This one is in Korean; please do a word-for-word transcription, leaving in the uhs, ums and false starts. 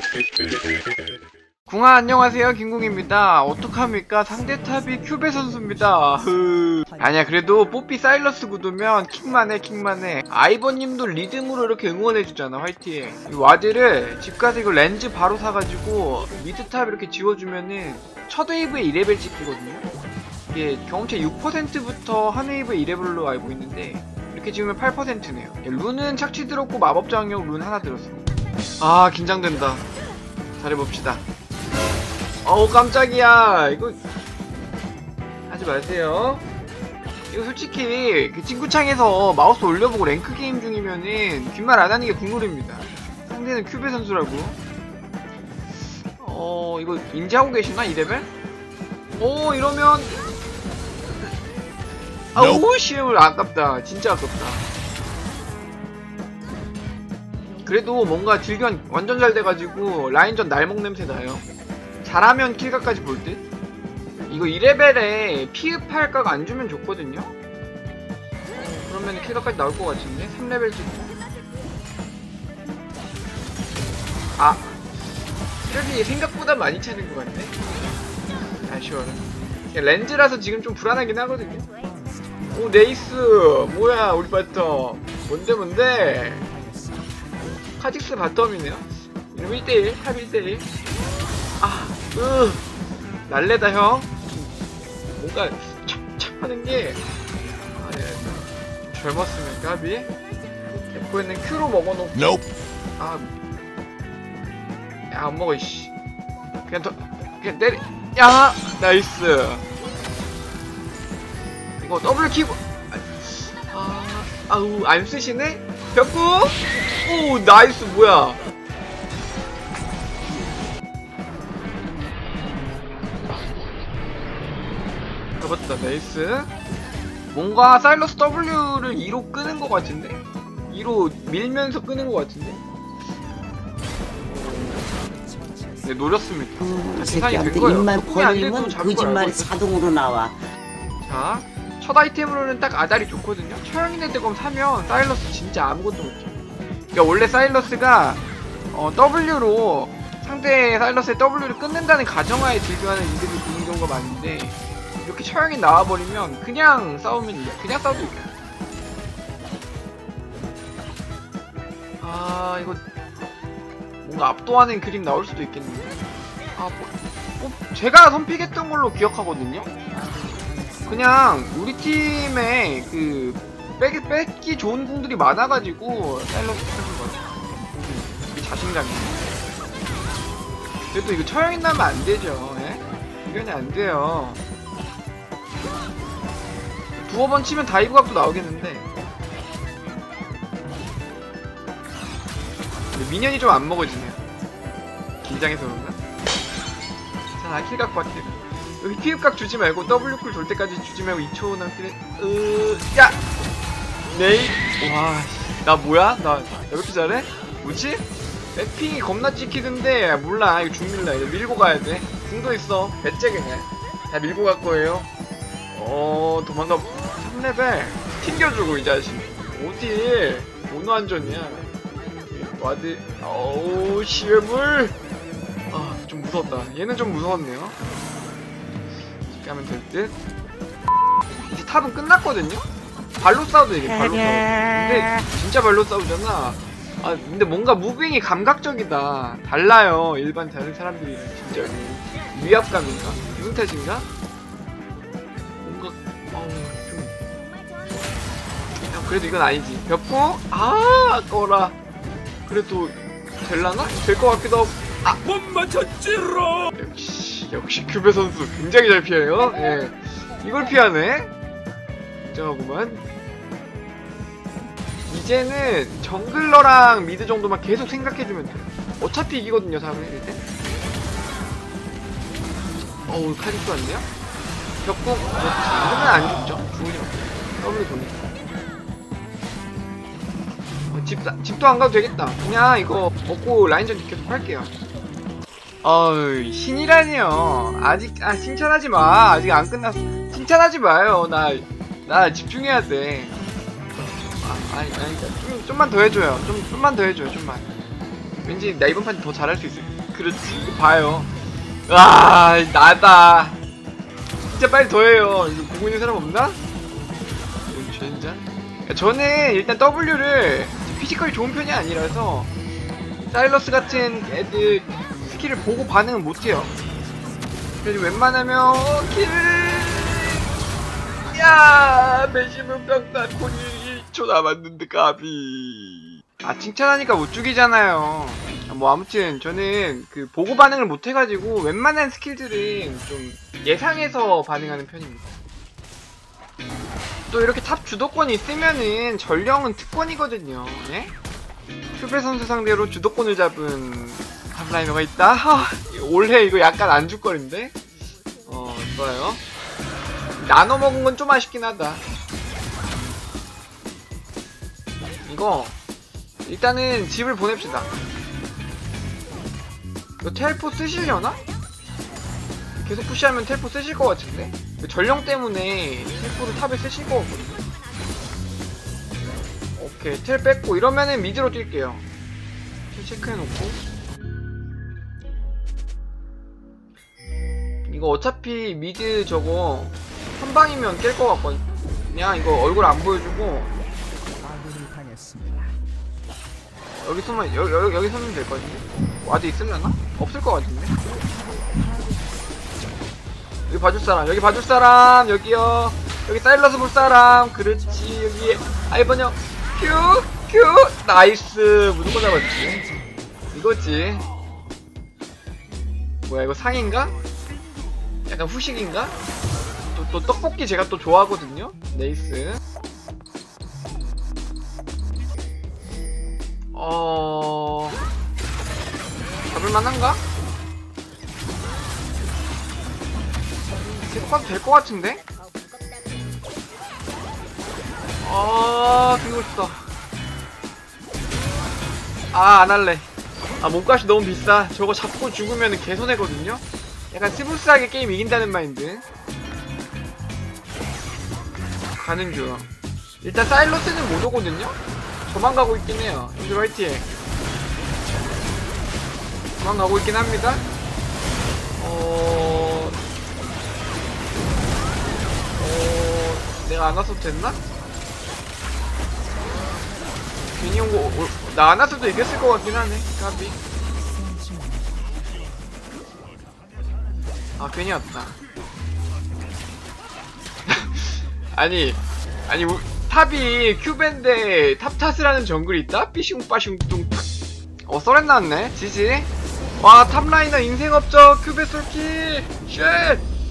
궁아 안녕하세요, 김궁입니다. 어떡합니까? 상대 탑이 큐베 선수입니다. 흐. 아니야, 그래도 뽀삐 사일러스 구도면 킥만해 킥만해. 아이버님도 리듬으로 이렇게 응원해주잖아. 화이팅. 이 와드를 집 가서 이거 렌즈 바로 사가지고 미드탑 이렇게 지워주면은 첫 웨이브에 이 레벨 찍히거든요. 이게 경험치 육 퍼센트부터 한 웨이브에 이 레벨로 알고 있는데 이렇게 지우면 팔 퍼센트네요 룬은 착취 들었고 마법 장력 룬 하나 들었어. 아 긴장된다. 잘해봅시다. 어우 깜짝이야. 이거 하지 마세요. 이거 솔직히 그 친구창에서 마우스 올려보고 랭크 게임 중이면은 귓말 안 하는 게 국룰입니다. 상대는 큐베 선수라고. 어 이거 인지하고 계시나 이 레벨? 오 이러면 아우 시험을 아깝다. 진짜 아깝다. 그래도 뭔가 딜견 완전 잘 돼가지고 라인전 날먹 냄새 나요. 잘하면 킬각까지 볼 듯? 이거 이 레벨에 피읍할 각 안 주면 좋거든요? 어, 그러면 킬각까지 나올 것 같은데? 삼 레벨 찍고. 아! 체력이 생각보다 많이 차는 것 같네? 아쉬워라. 렌즈라서 지금 좀 불안하긴 하거든요? 오, 네이스! 뭐야, 우리 바텀. 뭔데, 뭔데? 카직스 바텀이네요? 이러면 일 대 일, 탑 일 대 일. 아, 으, 날래다, 형. 뭔가, 찹찹 하는게, 아, 예. 젊었으면, 까비? 에코에는 큐로 먹어놓고. Nope. 아, 야, 안 먹어, 이씨. 그냥 더, 그냥 때리, 야! 나이스. 이거 더블 키고, 아, 아우, 안 쓰시네? 벽구? 오, 나이스, 뭐야. 잡았다. 나이스. 뭔가 사일러스 W를 이로 끄는 것 같은데? 이로 밀면서 끄는 것 같은데? 네, 노렸습니다. 음, 계산이 된 새끼한테 거예요. 입만 덕분에 안 돼도 벌리면 잡을 걸 거짓말이 알고 자동으로 나와. 자, 첫 아이템으로는 딱 아다리 좋거든요? 처형인의 대검 사면 사일러스 진짜 아무것도 못해. 그러니까 원래 사일러스가 어, W로 상대 사일러스의 W를 끊는다는 가정하에 딜교하는 이들이 있는 경우가 많은데 이렇게 처형이 나와버리면 그냥 싸우면 이겨. 그냥 싸워도 이겨. 아 이거 뭔가 압도하는 그림 나올 수도 있겠는데. 아 뭐, 뭐 제가 선픽했던 걸로 기억하거든요. 그냥 우리 팀에 그 뺏기, 뺏기 좋은 궁들이 많아가지고 사일러스 뺏은 거죠. 이게 자신감이. 그래도 이거 처형이 나면 안 되죠. 예? 이건이 안 돼요. 두어 번 치면 다이브 각도 나오겠는데. 근데 미니언이 좀 안 먹어지네요. 긴장해서 그런가? 자, 킬각 버틸. 여기 피읍각 주지 말고 W 쿨 돌 때까지 주지 말고 이 초 남기는. 으, 야! 네이. 와, 나 뭐야? 나, 나 왜 이렇게 잘해? 뭐지? 백핑이 겁나 찍히던데. 몰라, 이거 죽는다. 이거 밀고 가야 돼. 궁도 있어. 배째겠네. 다 밀고 갈 거예요. 어, 도망가. 삼 레벨. 튕겨주고, 이 자식. 어디? 오너 안전이야. 와드. 어우, 시외물. 아, 좀 무서웠다. 얘는 좀 무서웠네요. 이렇게 하면 될 듯. 이제 탑은 끝났거든요? 발로 싸워도 이게 발로 싸워. 근데 진짜 발로 싸우잖아. 아 근데 뭔가 무빙이 감각적이다. 달라요 일반 다른 사람들이랑 진짜. 위압감인가? 기분 탓인가? 뭔가 어우 좀. 야, 그래도 이건 아니지. 벽구? 아 아까워라. 그래도 될라나? 될 것 같기도 하고. 아! 못 맞췄지로! 역시 역시 큐베 선수 굉장히 잘 피해요. 예. 이걸 피하네? 굉장하구만. 이제는 정글러랑 미드 정도만 계속 생각해주면 돼. 어차피 이기거든요, 사람을 이길 때. 어우, 카직도 왔네요? 벽공, 그렇지. 이러면 안 죽죠? 죽으지 마. 더블로 돌리자. 어, 집, 집도 안 가도 되겠다. 그냥 이거 먹고 라인전 계속 할게요. 어이, 신이라니요. 아직, 아, 칭찬하지 마. 아직 안 끝났어. 칭찬하지 마요. 나, 나 집중해야 돼. 아, 아니, 아니, 좀, 좀만 더 해줘요. 좀, 좀만 더 해줘요, 좀만. 왠지 나 이번 판 더 잘할 수 있을 그렇지. 봐요. 와, 나다. 진짜 빨리 더해요. 이거 보고 있는 사람 없나? 젠장. 저는 일단 W를 피지컬이 좋은 편이 아니라서 사일러스 같은 애들 스킬을 보고 반응은 못해요. 그래서 웬만하면 어, 킬. 야, 배심은 병단 콘이 일 초 남았는데 까비. 아, 칭찬하니까 못 죽이잖아요. 뭐 아무튼 저는 그 보고 반응을 못 해가지고 웬만한 스킬들은 좀 예상해서 반응하는 편입니다. 또 이렇게 탑 주도권이 있으면은 전령은 특권이거든요. 예? 큐베 선수 상대로 주도권을 잡은 탑라이너가 있다? 하, 올해 이거 약간 안주거리인데? 어, 좋아요. 나눠 먹은 건 좀 아쉽긴 하다. 이거 일단은 집을 보냅시다. 이거 텔포 쓰시려나? 계속 푸시하면 텔포 쓰실 것 같은데? 전령 때문에 텔포를 탑에 쓰실 것 같거든요. 오케이, 텔 뺐고 이러면은 미드로 뛸게요. 텔 체크해놓고 이거 어차피 미드 저거 한 방이면 깰 것 같거든. 그냥 이거 얼굴 안 보여주고 여기 서면 여기, 여기, 여기 서면 될 것 같은데? 와드 있을려나? 없을 것 같은데? 여기 봐줄 사람, 여기 봐줄 사람, 여기요. 여기 사일러스 볼 사람, 그렇지. 여기 아이번 형, 큐, 큐, 나이스. 무조건 잡았지. 이거지. 뭐야, 이거 상인가? 약간 후식인가? 또, 또 떡볶이 제가 또 좋아하거든요. 네이스. 어... 잡을만한가? 계속 가도 될 것 같은데? 아, 되고 싶다. 아, 안 할래. 아, 몸값이 너무 비싸. 저거 잡고 죽으면 개손해거든요? 약간 스무스하게 게임 이긴다는 마인드. 가는 중. 일단 사일러스는 못 오거든요? 저만 가고 있긴 해요. 형들 화이팅. 저만 가고 있긴 합니다. 어... 어... 내가 안 왔어도 됐나? 괜히 온 거, 어, 나 안 왔어도 이겼을 것 같긴 하네. 까비. 아, 괜히 왔다. 아니, 아니, 우, 탑이 큐벤데 탑 탓을 하는 정글이 있다? 삐슝 빠슝 뚱. 어, 썰렌 나왔네. 지지. 와, 탑라이너 인생 업적 큐베 솔킬. 쉣.